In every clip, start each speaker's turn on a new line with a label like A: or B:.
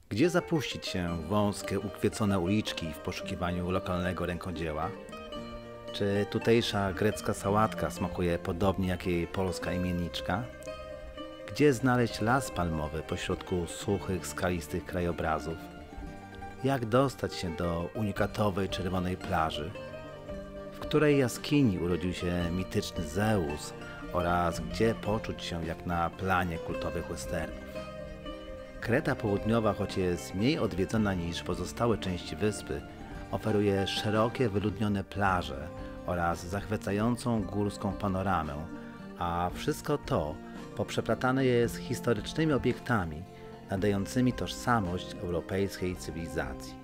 A: Gdzie zapuścić się w wąskie, ukwiecone uliczki w poszukiwaniu lokalnego rękodzieła? Czy tutejsza grecka sałatka smakuje podobnie jak jej polska imienniczka? Gdzie znaleźć las palmowy pośrodku suchych, skalistych krajobrazów? Jak dostać się do unikatowej czerwonej plaży? W której jaskini urodził się mityczny Zeus oraz gdzie poczuć się jak na planie kultowych westernów? Kreta Południowa, choć jest mniej odwiedzona niż pozostałe części wyspy, oferuje szerokie, wyludnione plaże oraz zachwycającą górską panoramę, a wszystko to poprzeplatane jest historycznymi obiektami nadającymi tożsamość europejskiej cywilizacji.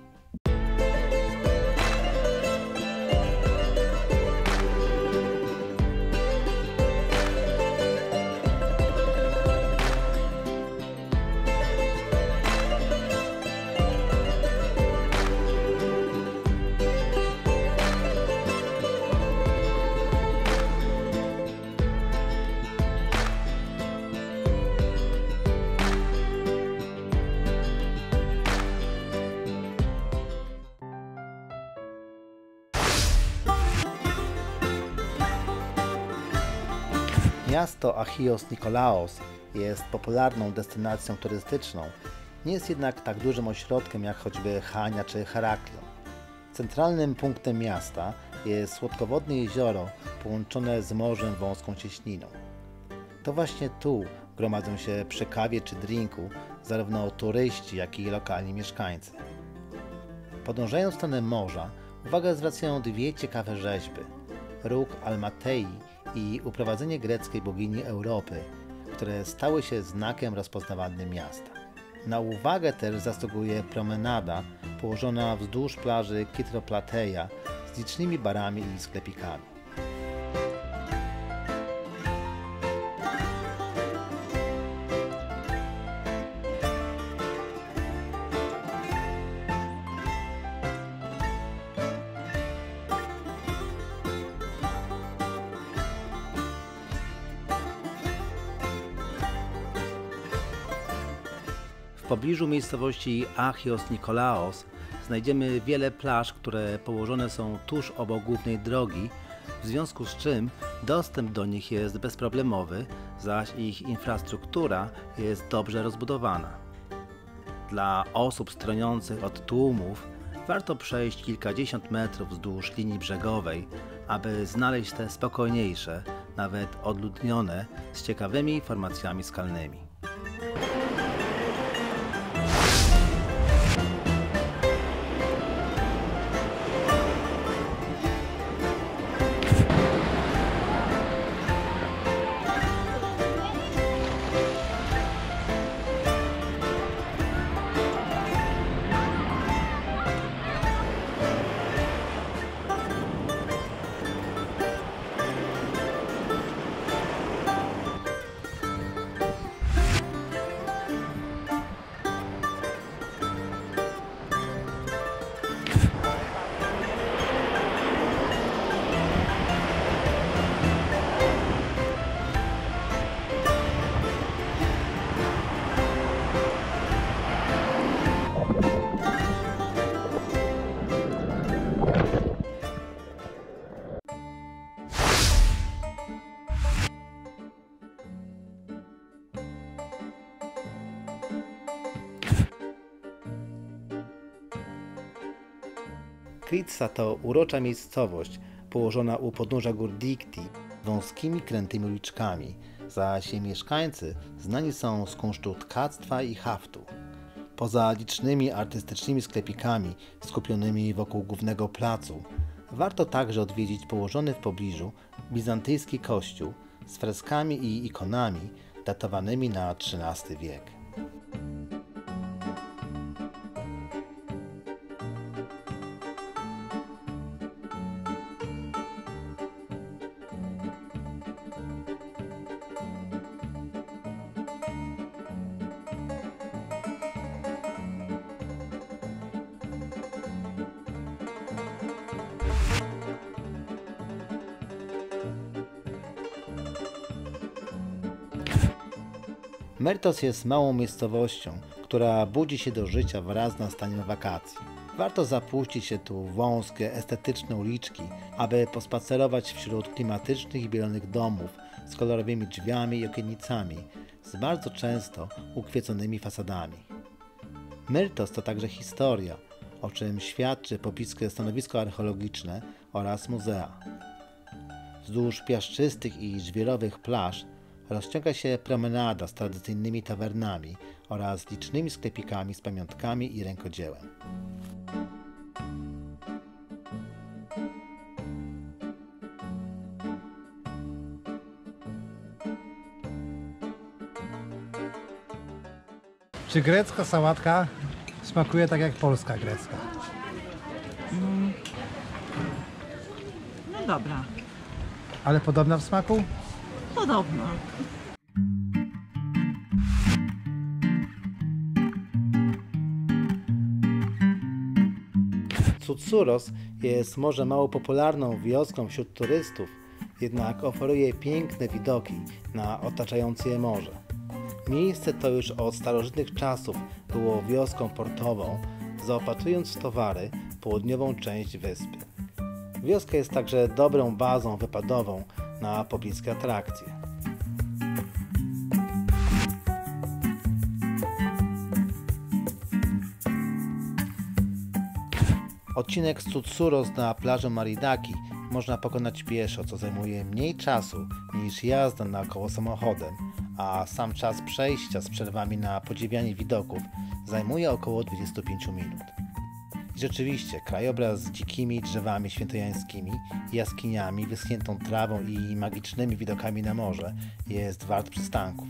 A: Miasto Achios Nikolaos jest popularną destynacją turystyczną, nie jest jednak tak dużym ośrodkiem jak choćby Chania czy Heraklion. Centralnym punktem miasta jest słodkowodne jezioro połączone z morzem wąską cieśniną. To właśnie tu gromadzą się przy kawie czy drinku zarówno turyści, jak i lokalni mieszkańcy. Podążając w stronę morza, uwagę zwracają dwie ciekawe rzeźby: róg Almatei i uprowadzenie greckiej bogini Europy, które stały się znakiem rozpoznawalnym miasta. Na uwagę też zasługuje promenada położona wzdłuż plaży Kytroplateia z licznymi barami i sklepikami. W pobliżu miejscowości Achios Nikolaos znajdziemy wiele plaż, które położone są tuż obok głównej drogi, w związku z czym dostęp do nich jest bezproblemowy, zaś ich infrastruktura jest dobrze rozbudowana. Dla osób stroniących od tłumów warto przejść kilkadziesiąt metrów wzdłuż linii brzegowej, aby znaleźć te spokojniejsze, nawet odludnione, z ciekawymi formacjami skalnymi. Kritsa to urocza miejscowość położona u podnóża gór Dikti wąskimi, krętymi uliczkami, zaś jej mieszkańcy znani są z kunsztu tkactwa i haftu. Poza licznymi artystycznymi sklepikami skupionymi wokół głównego placu, warto także odwiedzić położony w pobliżu bizantyjski kościół z freskami i ikonami datowanymi na XIII wiek. Mertos jest małą miejscowością, która budzi się do życia wraz z nastaniem wakacji. Warto zapuścić się tu w wąskie, estetyczne uliczki, aby pospacerować wśród klimatycznych i bielonych domów z kolorowymi drzwiami i okienicami, z bardzo często ukwieconymi fasadami. Myrtos to także historia, o czym świadczy pobliskie stanowisko archeologiczne oraz muzea. Wzdłuż piaszczystych i żwirowych plaż rozciąga się promenada z tradycyjnymi tawernami oraz licznymi sklepikami z pamiątkami i rękodziełem.
B: Czy grecka sałatka smakuje tak jak polska grecka?
C: No dobra,
B: Ale podobna w smaku?
C: podobno.
A: Tsoutsouros jest może mało popularną wioską wśród turystów, jednak oferuje piękne widoki na otaczające je morze. Miejsce to już od starożytnych czasów było wioską portową, zaopatrując w towary południową część wyspy. Wioska jest także dobrą bazą wypadową na pobliskie atrakcje. Odcinek z Tsoutsouros na plaży Maridaki można pokonać pieszo, co zajmuje mniej czasu niż jazda naokoło samochodem, a sam czas przejścia z przerwami na podziwianie widoków zajmuje około 25 minut. I rzeczywiście, krajobraz z dzikimi drzewami świętojańskimi, jaskiniami, wyschniętą trawą i magicznymi widokami na morze jest wart przystanków.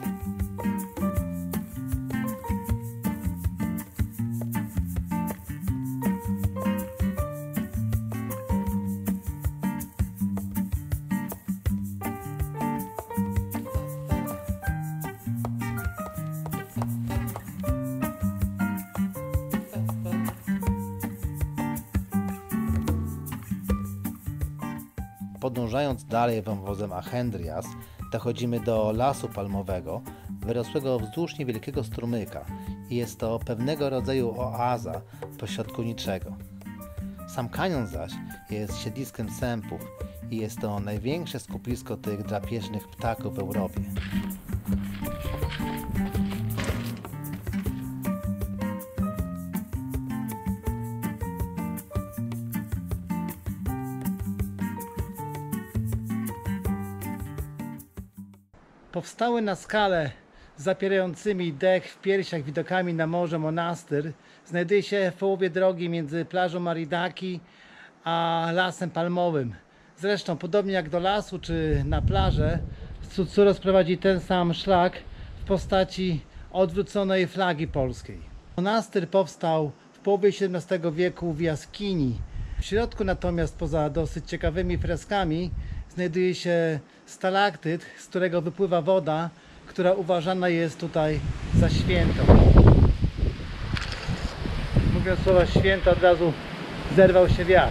A: Podążając dalej wąwozem Achendrias, dochodzimy do lasu palmowego, wyrosłego wzdłuż niewielkiego strumyka i jest to pewnego rodzaju oaza pośrodku niczego. Sam kanion zaś jest siedliskiem sępów i jest to największe skupisko tych drapieżnych ptaków w Europie.
B: Powstały na skale z zapierającymi dech w piersiach widokami na morze monastyr znajduje się w połowie drogi między plażą Maridaki a lasem palmowym. Zresztą podobnie jak do lasu czy na plażę, Tsoutsouros prowadzi ten sam szlak w postaci odwróconej flagi polskiej. Monastyr powstał w połowie XVII wieku w jaskini. W środku natomiast, poza dosyć ciekawymi freskami, znajduje się stalaktyt, z którego wypływa woda, która uważana jest tutaj za świętą. Mówiąc słowa święta, od razu zerwał się wiatr.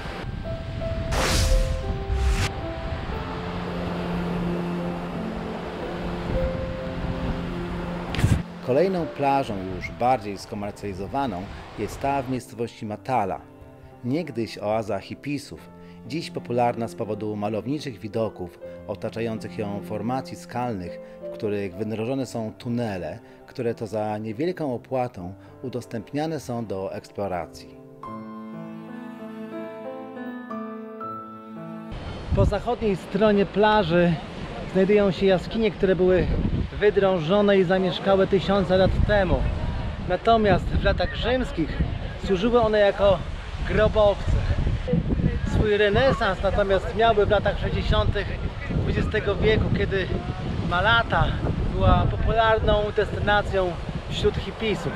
A: Kolejną plażą już bardziej skomercjalizowaną jest ta w miejscowości Matala. Niegdyś oaza hipisów, dziś popularna z powodu malowniczych widoków otaczających ją formacji skalnych, w których wydrążone są tunele, które to za niewielką opłatą udostępniane są do eksploracji.
B: Po zachodniej stronie plaży znajdują się jaskinie, które były wydrążone i zamieszkałe tysiące lat temu. Natomiast w latach rzymskich służyły one jako grobowce. Swój renesans natomiast miały w latach 60. XX wieku, kiedy Malata była popularną destynacją wśród hipisów.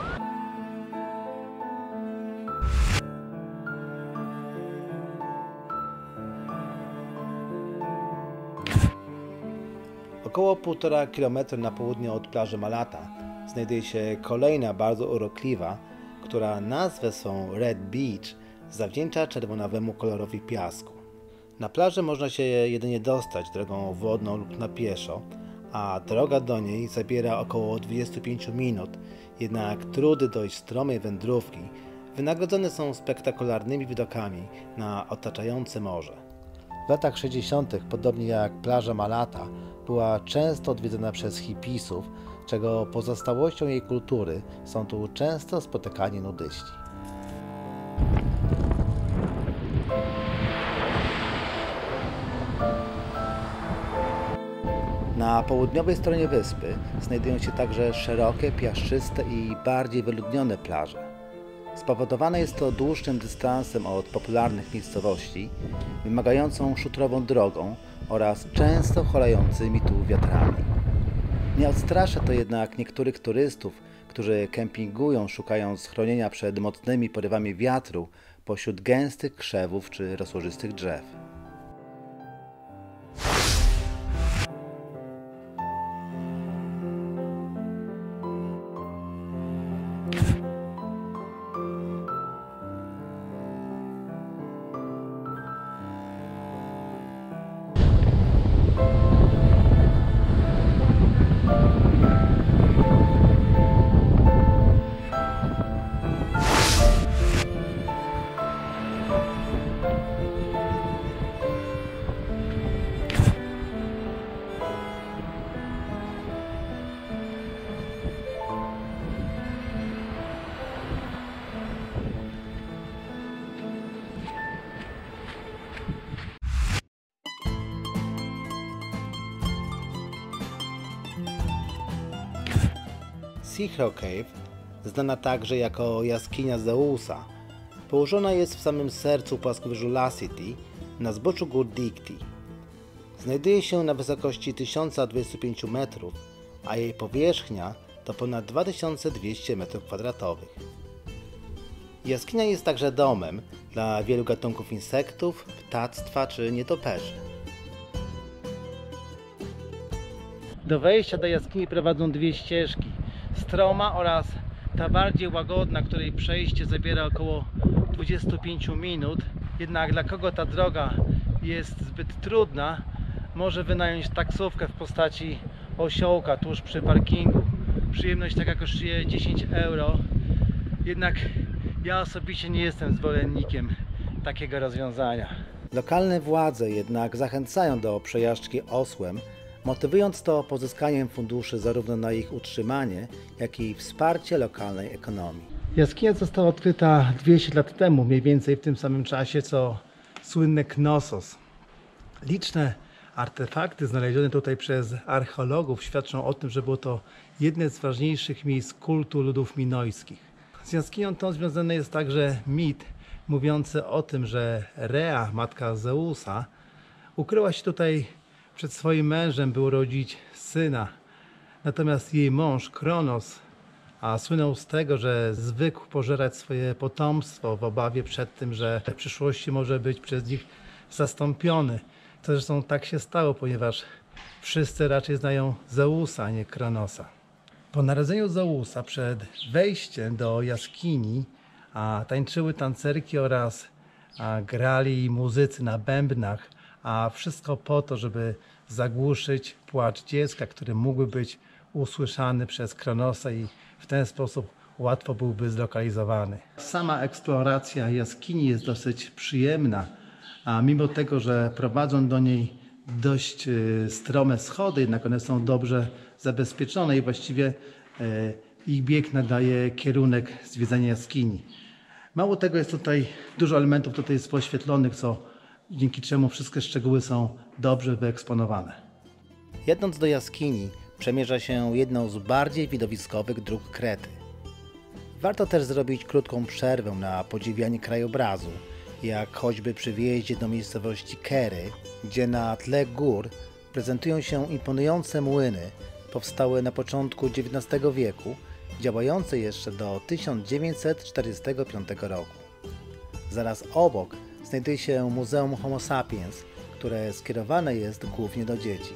A: Około 1,5 km na południe od plaży Malata znajduje się kolejna bardzo urokliwa, która nazwę swą Red Beach zawdzięcza czerwonawemu kolorowi piasku. Na plaży można się jedynie dostać drogą wodną lub na pieszo, a droga do niej zabiera około 25 minut Jednak trudy dość stromej wędrówki wynagrodzone są spektakularnymi widokami na otaczające morze. W latach 60., podobnie jak plaża Malata, była często odwiedzana przez hipisów, czego pozostałością jej kultury są tu często spotykani nudyści. Na południowej stronie wyspy znajdują się także szerokie, piaszczyste i bardziej wyludnione plaże. Spowodowane jest to dłuższym dystansem od popularnych miejscowości, wymagającą szutrową drogą oraz często hulającymi tu wiatrami. Nie odstrasza to jednak niektórych turystów, którzy kempingują, szukając schronienia przed mocnymi porywami wiatru pośród gęstych krzewów czy rozłożystych drzew. Sea Cave, znana także jako jaskinia Zeusa, położona jest w samym sercu płaskowyżu Lassity, na zboczu gór Dicty. Znajduje się na wysokości 1025 metrów, a jej powierzchnia to ponad 2200 m². Jaskinia jest także domem dla wielu gatunków insektów, ptactwa czy nietoperzy.
B: Do wejścia do jaskini prowadzą dwie ścieżki. Stroma oraz ta bardziej łagodna, której przejście zabiera około 25 minut. Jednak dla kogo ta droga jest zbyt trudna, może wynająć taksówkę w postaci osiołka tuż przy parkingu. Przyjemność taka kosztuje 10 euro. Jednak ja osobiście nie jestem zwolennikiem takiego rozwiązania.
A: Lokalne władze jednak zachęcają do przejażdżki osłem, motywując to pozyskaniem funduszy zarówno na ich utrzymanie, jak i wsparcie lokalnej ekonomii.
B: Jaskinia została odkryta 200 lat temu, mniej więcej w tym samym czasie co słynny Knossos. Liczne artefakty znalezione tutaj przez archeologów świadczą o tym, że było to jedne z ważniejszych miejsc kultu ludów minojskich. Z jaskinią tą związany jest także mit mówiący o tym, że Rea, matka Zeusa, ukryła się tutaj przed swoim mężem, by urodzić syna. Natomiast jej mąż Kronos słynął z tego, że zwykł pożerać swoje potomstwo w obawie przed tym, że w przyszłości może być przez nich zastąpiony. To zresztą tak się stało, ponieważ wszyscy raczej znają Zeusa, a nie Kronosa. Po narodzeniu Zeusa przed wejściem do jaskini tańczyły tancerki oraz grali muzycy na bębnach, a wszystko po to, żeby zagłuszyć płacz dziecka, który mógłby być usłyszany przez Kronosa i w ten sposób łatwo byłby zlokalizowany. Sama eksploracja jaskini jest dosyć przyjemna, a mimo tego, że prowadzą do niej dość strome schody, jednak one są dobrze zabezpieczone i właściwie ich bieg nadaje kierunek zwiedzania jaskini. Mało tego, jest tutaj dużo elementów tutaj jest poświetlonych, dzięki czemu wszystkie szczegóły są dobrze wyeksponowane.
A: Jadąc do jaskini, przemierza się jedną z bardziej widowiskowych dróg Krety. Warto też zrobić krótką przerwę na podziwianie krajobrazu, jak choćby przy wjeździe do miejscowości Kery, gdzie na tle gór prezentują się imponujące młyny, powstałe na początku XIX wieku, działające jeszcze do 1945 roku. Zaraz obok znajduje się Muzeum Homo sapiens, które skierowane jest głównie do dzieci.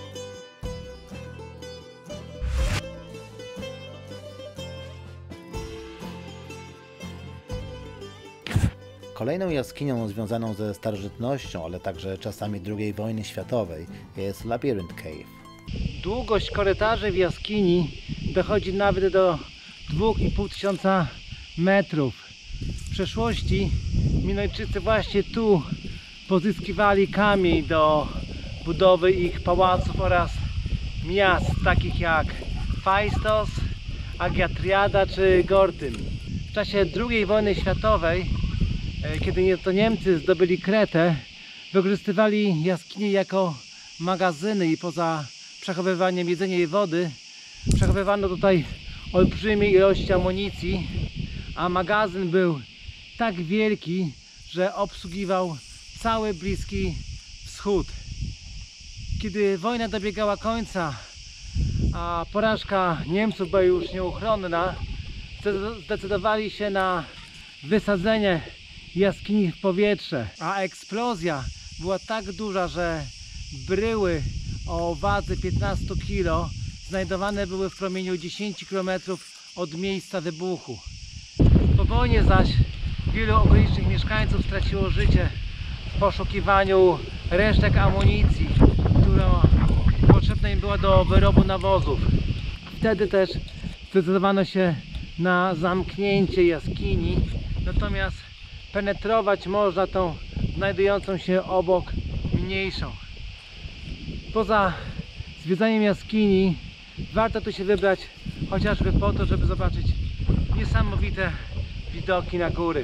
A: Kolejną jaskinią związaną ze starożytnością, ale także czasami II wojny światowej jest Labyrinth Cave.
B: Długość korytarzy w jaskini dochodzi nawet do 2500 metrów. W przeszłości Minojczycy właśnie tu pozyskiwali kamień do budowy ich pałaców oraz miast takich jak Phaistos, Agiatriada czy Gortyn. W czasie II wojny światowej, kiedy to Niemcy zdobyli Kretę, wykorzystywali jaskinie jako magazyny i poza przechowywaniem jedzenia i wody przechowywano tutaj olbrzymie ilości amunicji, a magazyn był tak wielki, że obsługiwał cały Bliski Wschód. Kiedy wojna dobiegała końca, a porażka Niemców była już nieuchronna, zdecydowali się na wysadzenie jaskini w powietrze, a eksplozja była tak duża, że bryły o wadze 15 kg znajdowane były w promieniu 10 km od miejsca wybuchu. Po wojnie zaś wielu okolicznych mieszkańców straciło życie w poszukiwaniu resztek amunicji, która potrzebna im była do wyrobu nawozów. Wtedy też zdecydowano się na zamknięcie jaskini, natomiast penetrować można tą znajdującą się obok mniejszą. Poza zwiedzaniem jaskini warto tu się wybrać chociażby po to, żeby zobaczyć niesamowite widoki na góry.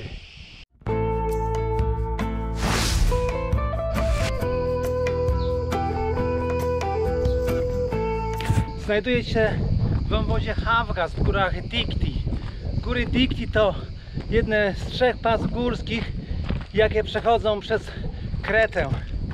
B: Znajduję się w wąwozie Havras w górach Dikti. Góry Dikti to jedne z 3 pasm górskich, jakie przechodzą przez Kretę.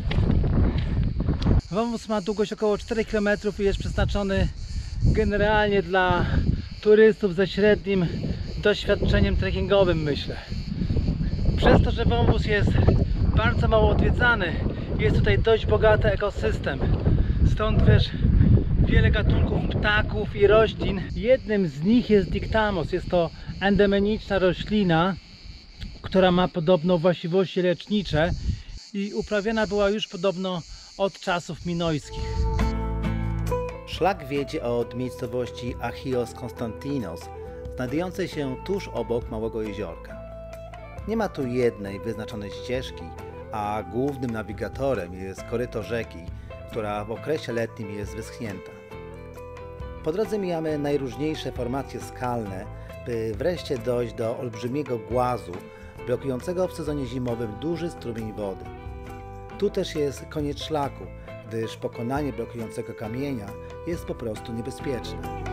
B: Wąwóz ma długość około 4 km i jest przeznaczony generalnie dla turystów ze średnim doświadczeniem trekkingowym, myślę. Przez to, że wąwóz jest bardzo mało odwiedzany, jest tutaj dość bogaty ekosystem. Stąd też wiele gatunków ptaków i roślin. Jednym z nich jest Dictamos. Jest to endemiczna roślina, która ma podobno właściwości lecznicze i uprawiana była już podobno od czasów minojskich.
A: Szlak wiedzie od miejscowości Achios Konstantinos, znajdującej się tuż obok małego jeziorka. Nie ma tu jednej wyznaczonej ścieżki, a głównym nawigatorem jest koryto rzeki, która w okresie letnim jest wyschnięta. Po drodze mijamy najróżniejsze formacje skalne, by wreszcie dojść do olbrzymiego głazu, blokującego w sezonie zimowym duży strumień wody. Tu też jest koniec szlaku, gdyż pokonanie blokującego kamienia jest po prostu niebezpieczne.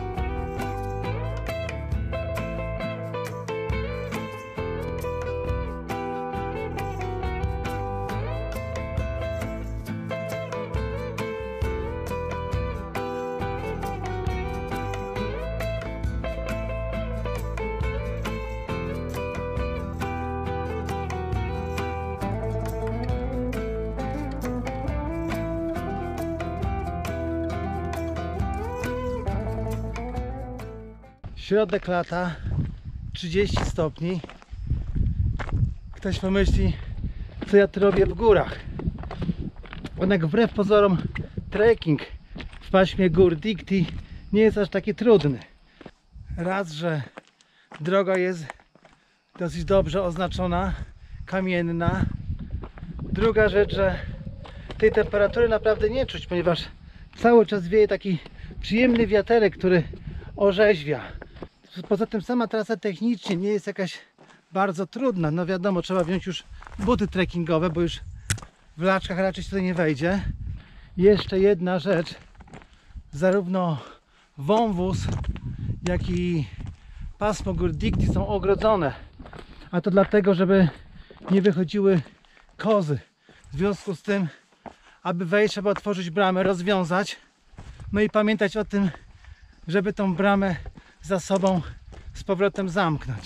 B: Środek lata, 30 stopni. Ktoś pomyśli, co ja tu robię w górach. Jednak wbrew pozorom trekking w paśmie gór Dikti nie jest aż taki trudny. Raz, że droga jest dosyć dobrze oznaczona, kamienna. Druga rzecz, że tej temperatury naprawdę nie czuć, ponieważ cały czas wieje taki przyjemny wiaterek, który orzeźwia. Poza tym sama trasa technicznie nie jest jakaś bardzo trudna. No wiadomo, trzeba wziąć już buty trekkingowe, bo już w laczkach raczej się tutaj nie wejdzie. Jeszcze jedna rzecz. Zarówno wąwóz, jak i pasmo gór Dikti są ogrodzone. A to dlatego, żeby nie wychodziły kozy. W związku z tym, aby wejść, trzeba otworzyć bramę, rozwiązać. No i pamiętać o tym, żeby tą bramę za sobą z powrotem zamknąć.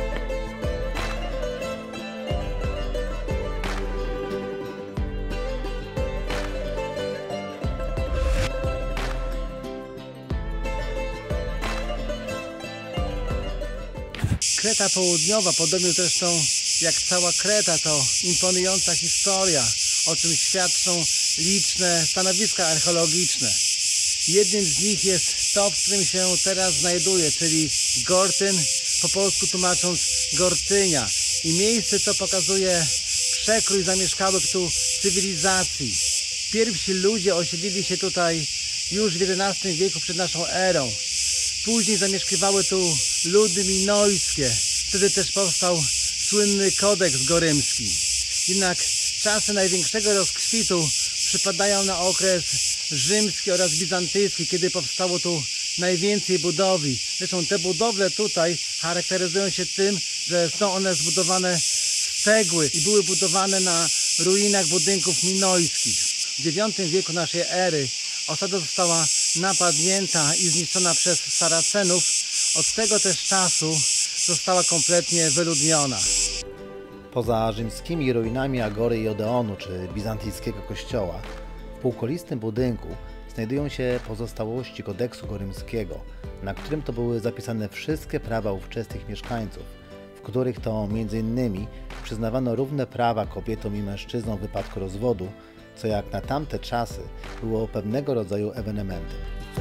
B: Kreta Południowa, podobnie zresztą jak cała Kreta, to imponująca historia, o czym świadczą liczne stanowiska archeologiczne. Jednym z nich jest to, w którym się teraz znajduję, czyli Gortyn, po polsku tłumacząc Gortynia. I miejsce to pokazuje przekrój zamieszkałych tu cywilizacji. Pierwsi ludzie osiedlili się tutaj już w XI wieku przed naszą erą. Później zamieszkiwały tu ludy minojskie. Wtedy też powstał słynny kodeks gorymski. Jednak czasy największego rozkwitu przypadają na okres rzymski oraz bizantyjski, kiedy powstało tu najwięcej budowli. Zresztą te budowle tutaj charakteryzują się tym, że są one zbudowane z cegły i były budowane na ruinach budynków minojskich. W IX wieku naszej ery osada została napadnięta i zniszczona przez Saracenów. Od tego też czasu została kompletnie wyludniona.
A: Poza rzymskimi ruinami Agory i Odeonu czy bizantyjskiego kościoła, w półkolistym budynku znajdują się pozostałości kodeksu gorymskiego, na którym to były zapisane wszystkie prawa ówczesnych mieszkańców, w których to m.in. przyznawano równe prawa kobietom i mężczyznom w wypadku rozwodu, co jak na tamte czasy było pewnego rodzaju ewenementem.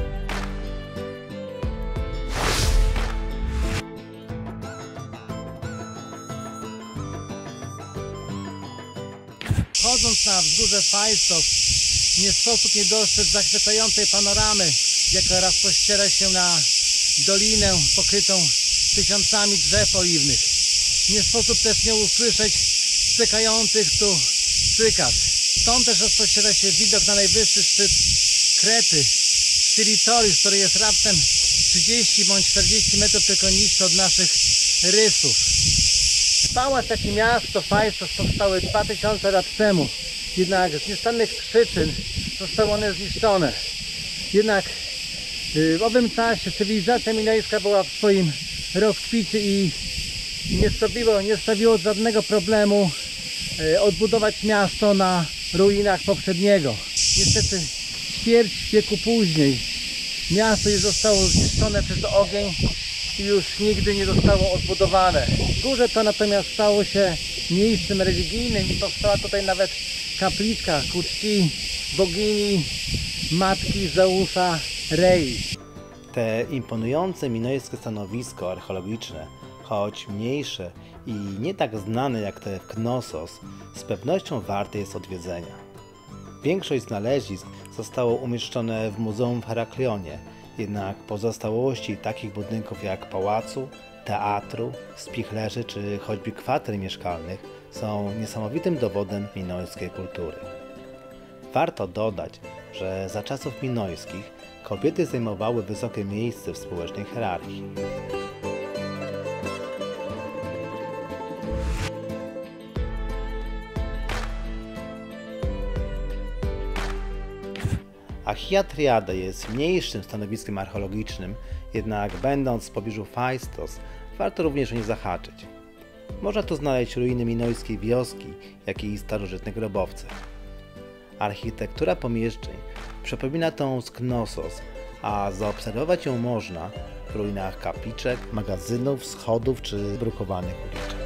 B: Chodząc na wzgórze Faistos, nie sposób nie dostrzec zachwycającej panoramy, jaka rozpościera się na dolinę pokrytą tysiącami drzew oliwnych. Nie sposób też nie usłyszeć stykających tu cykad. Stąd też rozpościera się widok na najwyższy szczyt Krety, Siritoris, który jest raptem 30 bądź 40 metrów tylko niższy od naszych rysów. Pałac, jak i miasto Faistos powstały 2000 lat temu, jednak z nieustannych przyczyn zostały one zniszczone. Jednak w owym czasie cywilizacja minojska była w swoim rozkwicie i nie sprawiło żadnego problemu odbudować miasto na ruinach poprzedniego. Niestety ćwierć wieku później miasto już zostało zniszczone przez ogień i już nigdy nie zostało odbudowane. Górze to natomiast stało się miejscem religijnym i powstała tutaj nawet kapliczka ku czci bogini matki Zeusa Rei.
A: Te imponujące minojskie stanowisko archeologiczne, choć mniejsze i nie tak znane jak te w Knossos, z pewnością warte jest odwiedzenia. Większość znalezisk zostało umieszczone w muzeum w Heraklionie, jednak pozostałości takich budynków jak pałacu, teatru, spichlerzy czy choćby kwater mieszkalnych są niesamowitym dowodem minojskiej kultury. Warto dodać, że za czasów minojskich kobiety zajmowały wysokie miejsce w społecznej hierarchii. Achia Triada jest mniejszym stanowiskiem archeologicznym, jednak będąc w pobliżu Faistos, warto również o nie zahaczyć. Można tu znaleźć ruiny minojskiej wioski, jak i starożytne grobowce. Architektura pomieszczeń przypomina tą z Knossos, a zaobserwować ją można w ruinach kapliczek, magazynów, schodów czy brukowanych uliczek.